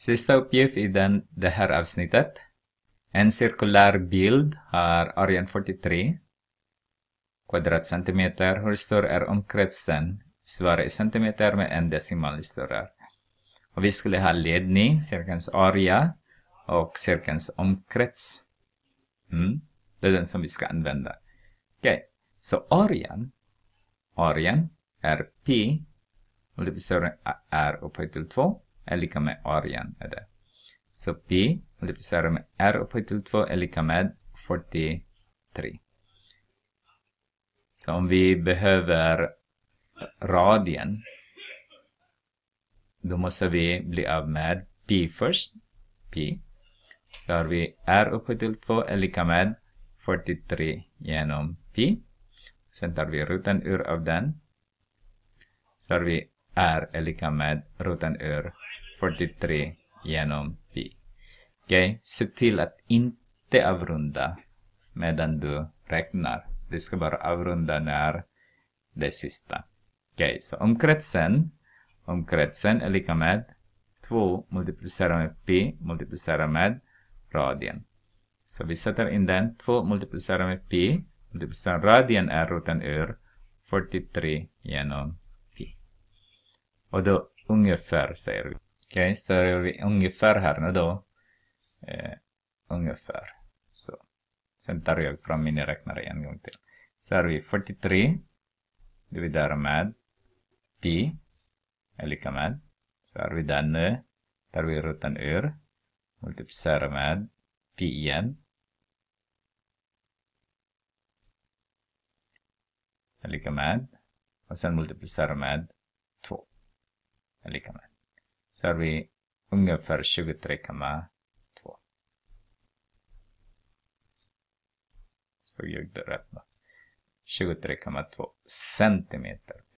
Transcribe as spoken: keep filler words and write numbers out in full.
Sista uppgift i den, det här avsnittet. En cirkulär bild har arean fyrtiotre kvadratcentimeter. Hur stor är omkretsen? Svara i centimeter med en decimal större. Och vi skulle ha ledning, cirkelns area och cirkelns omkrets. Mm. Det är den som vi ska använda. Okej, okay. Så arean, arean är P multiplicerat med R upphöjt till två är lika med arean är det. Så P multiplicerat med R upphöjt till två är lika med fyrtiotre. Så om vi behöver radien, då måste vi bli av med P först. P. Så har vi R upphöjt till två är lika med fyrtiotre genom P. Sen tar vi roten ur av den. Så har vi R är lika med roten ur fyrtiotre genom P. Okej, okay. Se till att inte avrunda medan du räknar. Det ska bara avrunda när det sista. Okej, okay. Så omkretsen, omkretsen är lika med två multiplicerat med P multiplicerat med radien. Så vi sätter in den. två multiplicerat med P multiplicerat radien är roten ur fyrtiotre genom P. Och då ungefär säger vi. Okej, okay, så gör vi ungefär här nu då. Eh, ungefär. Så. Sen tar jag fram miniräknare en gång till. Så har vi fyrtiotre dividerat med P är lika med. Så har vi den nu. Tar vi roten ur. Multiplicerar med P igen. Är lika med. Och sen multiplicerar med två. Är lika med. Så har vi ungefär tjugotre komma två. Så jag det rätt då. tjugotre komma två centimeter.